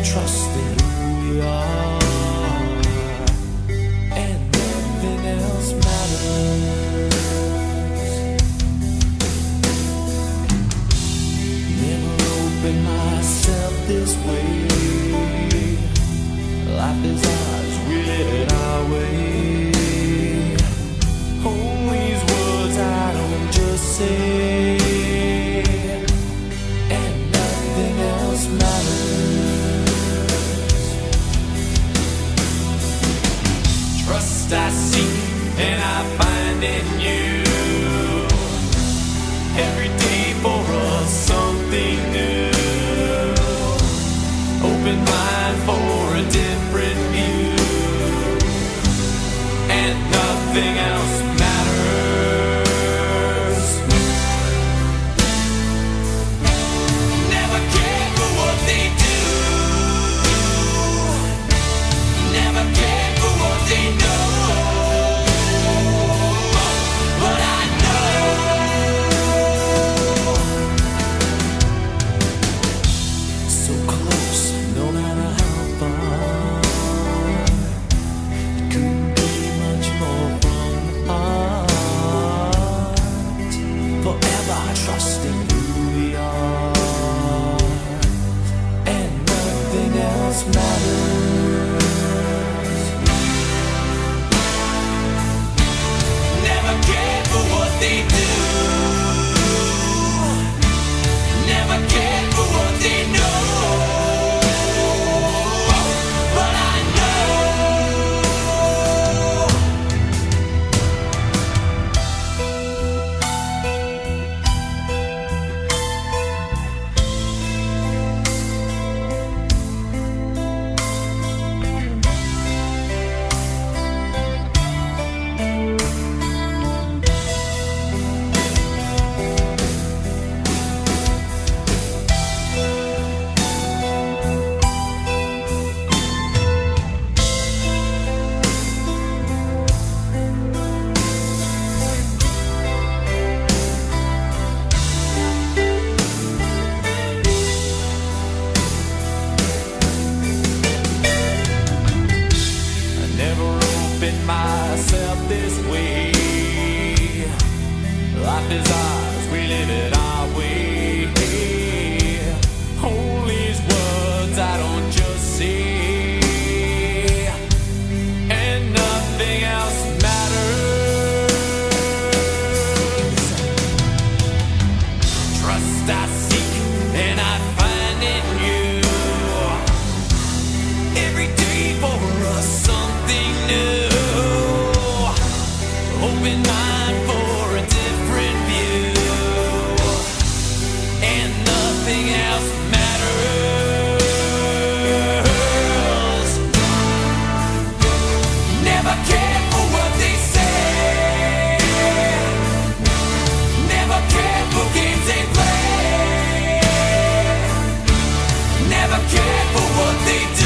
trust in who we are, and nothing else matters. Never opened myself this way. Life is ours, we live it our way. Hold these words I don't just say, and nothing else matters. Trust I seek and I find in you. Every day for us something new. Open mind for a different view, and nothing else matters. Never cared for what they do, never cared for what they know, but I know. So close, no matter how far. It couldn't be much more from the heart. Forever trusting who we are, and nothing else matters. Never cared for what they do, never cared for what they know, but I myself this way. Life is ours, we live it our way. Hold these words I don't just say, and nothing else matters. Trust I seek and I find in you. Every day for us something new. Open mind for a different view, and nothing else matters. Never cared for what they say, never cared for games they play, never cared for what they do.